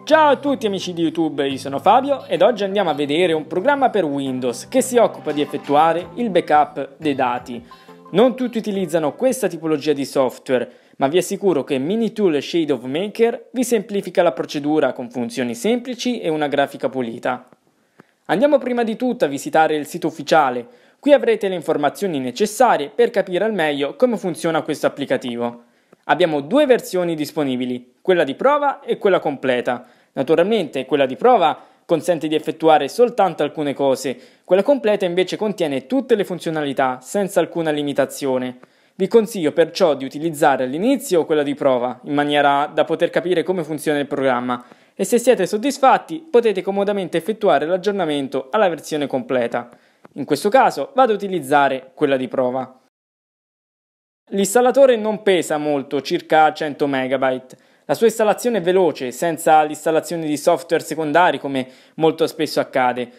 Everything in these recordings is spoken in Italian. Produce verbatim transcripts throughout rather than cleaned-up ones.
Ciao a tutti amici di YouTube, io sono Fabio ed oggi andiamo a vedere un programma per Windows che si occupa di effettuare il backup dei dati. Non tutti utilizzano questa tipologia di software, ma vi assicuro che Minitool Shadow Maker vi semplifica la procedura con funzioni semplici e una grafica pulita. Andiamo prima di tutto a visitare il sito ufficiale. Qui avrete le informazioni necessarie per capire al meglio come funziona questo applicativo. Abbiamo due versioni disponibili, quella di prova e quella completa. Naturalmente quella di prova consente di effettuare soltanto alcune cose, quella completa invece contiene tutte le funzionalità senza alcuna limitazione. Vi consiglio perciò di utilizzare all'inizio quella di prova, in maniera da poter capire come funziona il programma, e se siete soddisfatti potete comodamente effettuare l'aggiornamento alla versione completa. In questo caso vado ad utilizzare quella di prova. L'installatore non pesa molto, circa cento megabyte. La sua installazione è veloce, senza l'installazione di software secondari come molto spesso accade.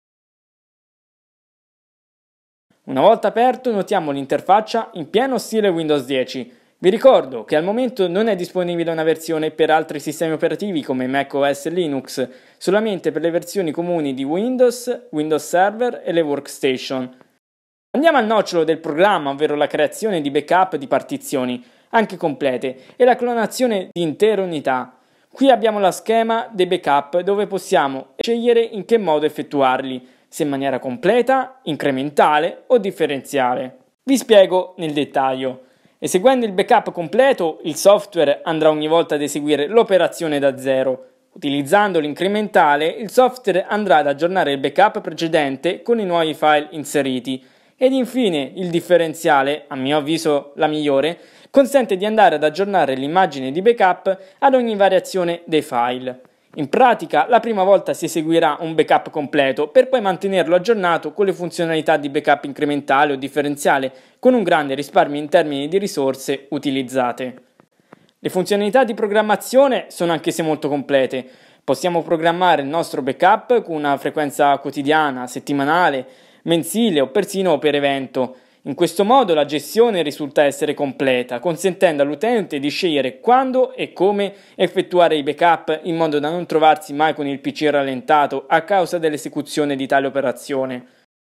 Una volta aperto notiamo l'interfaccia in pieno stile Windows dieci. Vi ricordo che al momento non è disponibile una versione per altri sistemi operativi come macOS e Linux, solamente per le versioni comuni di Windows, Windows Server e le workstation. Andiamo al nocciolo del programma, ovvero la creazione di backup di partizioni, anche complete, e la clonazione di intere unità. Qui abbiamo lo schema dei backup dove possiamo scegliere in che modo effettuarli, se in maniera completa, incrementale o differenziale. Vi spiego nel dettaglio. Eseguendo il backup completo, il software andrà ogni volta ad eseguire l'operazione da zero. Utilizzando l'incrementale, il software andrà ad aggiornare il backup precedente con i nuovi file inseriti. Ed infine il differenziale, a mio avviso la migliore, consente di andare ad aggiornare l'immagine di backup ad ogni variazione dei file. In pratica la prima volta si eseguirà un backup completo per poi mantenerlo aggiornato con le funzionalità di backup incrementale o differenziale con un grande risparmio in termini di risorse utilizzate. Le funzionalità di programmazione sono anch'esse molto complete. Possiamo programmare il nostro backup con una frequenza quotidiana, settimanale, mensile o persino per evento. In questo modo la gestione risulta essere completa, consentendo all'utente di scegliere quando e come effettuare i backup in modo da non trovarsi mai con il P C rallentato a causa dell'esecuzione di tale operazione.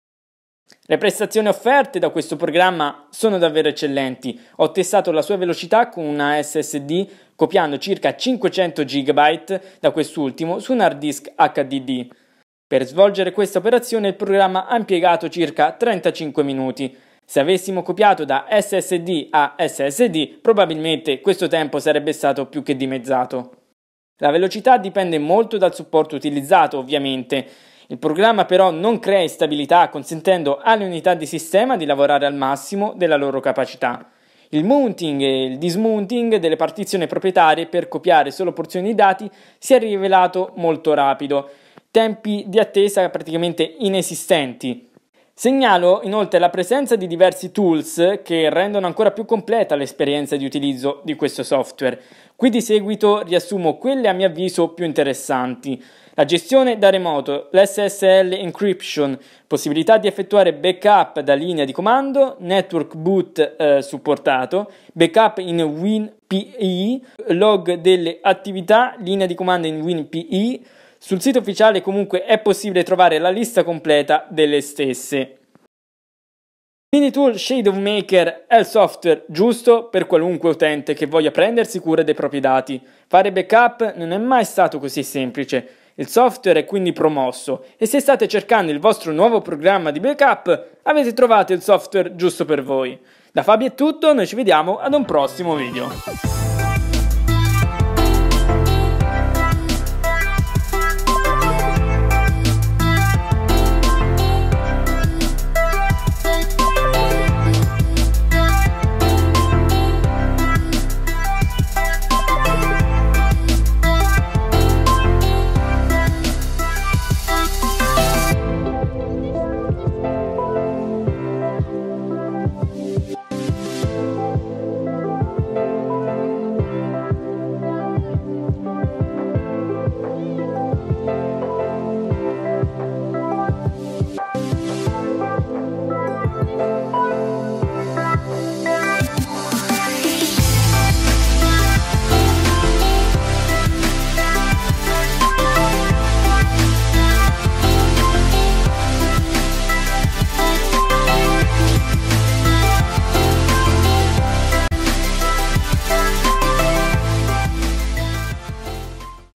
Le prestazioni offerte da questo programma sono davvero eccellenti. Ho testato la sua velocità con una S S D copiando circa cinquecento giga da quest'ultimo su un hard disk H D D. Per svolgere questa operazione il programma ha impiegato circa trentacinque minuti. Se avessimo copiato da S S D a S S D, probabilmente questo tempo sarebbe stato più che dimezzato. La velocità dipende molto dal supporto utilizzato, ovviamente. Il programma però non crea instabilità, consentendo alle unità di sistema di lavorare al massimo della loro capacità. Il mounting e il dismounting delle partizioni proprietarie per copiare solo porzioni di dati si è rivelato molto rapido. Tempi di attesa praticamente inesistenti. Segnalo inoltre la presenza di diversi tools che rendono ancora più completa l'esperienza di utilizzo di questo software. Qui di seguito riassumo quelle a mio avviso più interessanti. La gestione da remoto, l'S S L encryption, possibilità di effettuare backup da linea di comando, network boot eh, supportato, backup in WinPE, log delle attività, linea di comando in WinPE. Sul sito ufficiale comunque è possibile trovare la lista completa delle stesse. Minitool Shadow Maker è il software giusto per qualunque utente che voglia prendersi cura dei propri dati. Fare backup non è mai stato così semplice. Il software è quindi promosso e se state cercando il vostro nuovo programma di backup avete trovato il software giusto per voi. Da Fabio è tutto, noi ci vediamo ad un prossimo video.